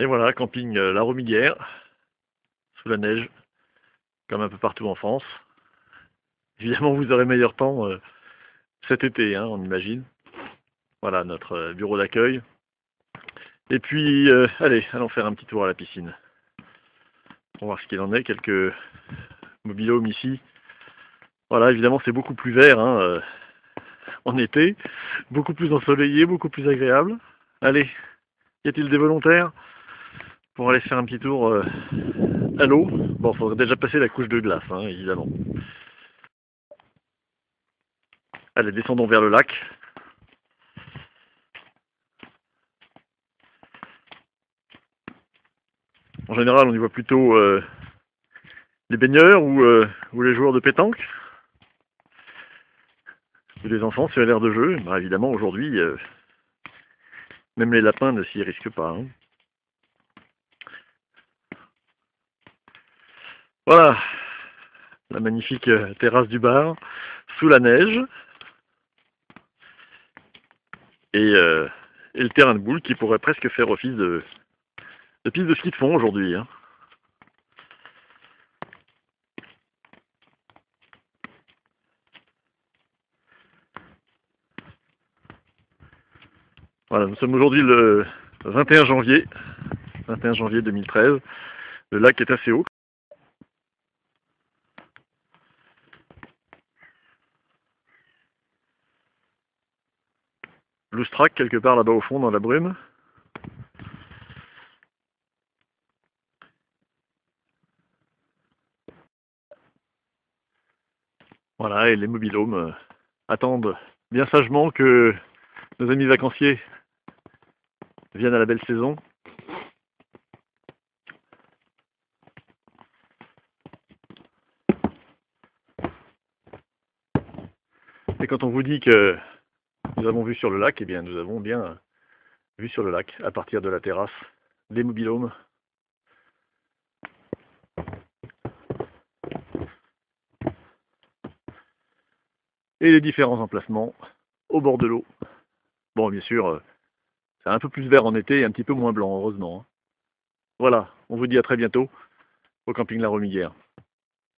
Et voilà, camping La Romiguière, sous la neige, comme un peu partout en France. Évidemment, vous aurez meilleur temps cet été, hein, on imagine. Voilà notre bureau d'accueil. Et puis, allez, allons faire un petit tour à la piscine. Pour voir ce qu'il en est, quelques mobil-homes ici. Voilà, évidemment, c'est beaucoup plus vert hein, en été, beaucoup plus ensoleillé, beaucoup plus agréable. Allez, y a-t-il des volontaires pour aller faire un petit tour à l'eau? Bon, il faudrait déjà passer la couche de glace, hein, évidemment. Allez, descendons vers le lac. En général, on y voit plutôt les baigneurs ou les joueurs de pétanque. Et les enfants sur l'air de jeu. Bah, évidemment, aujourd'hui, même les lapins ne s'y risquent pas. Hein. Voilà, la magnifique terrasse du bar, sous la neige. Et le terrain de boule qui pourrait presque faire office de piste de ski de fond aujourd'hui. Hein. Voilà, nous sommes aujourd'hui le 21 janvier 2013. Le lac est assez haut. Loustrac, quelque part là-bas au fond, dans la brume. Voilà, et les mobil-homes attendent bien sagement que nos amis vacanciers viennent à la belle saison. Et quand on vous dit que nous avons vu sur le lac, eh bien nous avons bien vu sur le lac, à partir de la terrasse, des mobil-homes. Et les différents emplacements au bord de l'eau. Bon, bien sûr, c'est un peu plus vert en été et un petit peu moins blanc, heureusement. Voilà, on vous dit à très bientôt au camping La Romiguière.